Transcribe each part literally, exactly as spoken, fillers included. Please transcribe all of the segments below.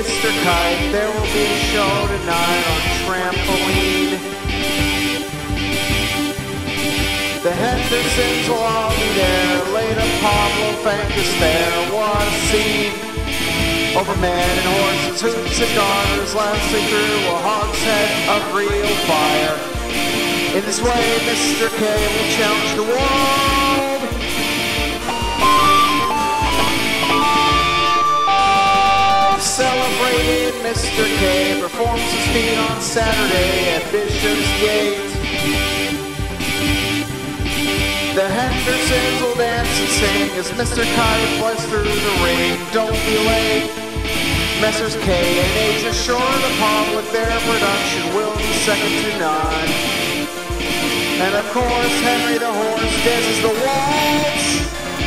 Mister Kite. There will be a show tonight on trampoline. The Hendersons will all be there. Later, Pablo Fangus there. What a scene! Over men and horses, hoops and garters, lasting through a hogshead of real fire. In this way, Mister K will challenge the world. Celebrated, Mister K performs his feat on Saturday at Bishop's Gate. The Hendersons will dance and sing as Mister Kite flies through the ring. Don't be late. Messrs K and H assure the public their production will be second to none. And of course, Henry the Horse dances the waltz.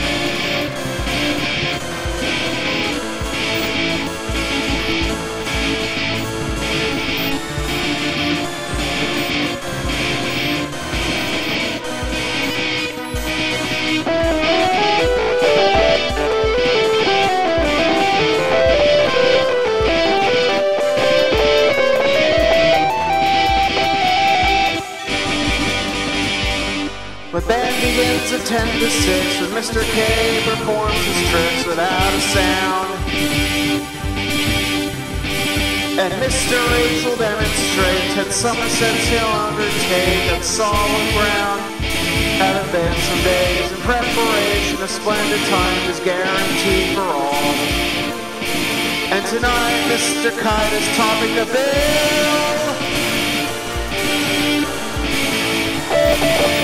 The band begins at ten to six when Mister K performs his tricks without a sound. And Mister H will demonstrate at Somerset's he'll undertake on solid ground. Having been some days in preparation, a splendid time is guaranteed for all. And tonight Mister Kite is topping the bill.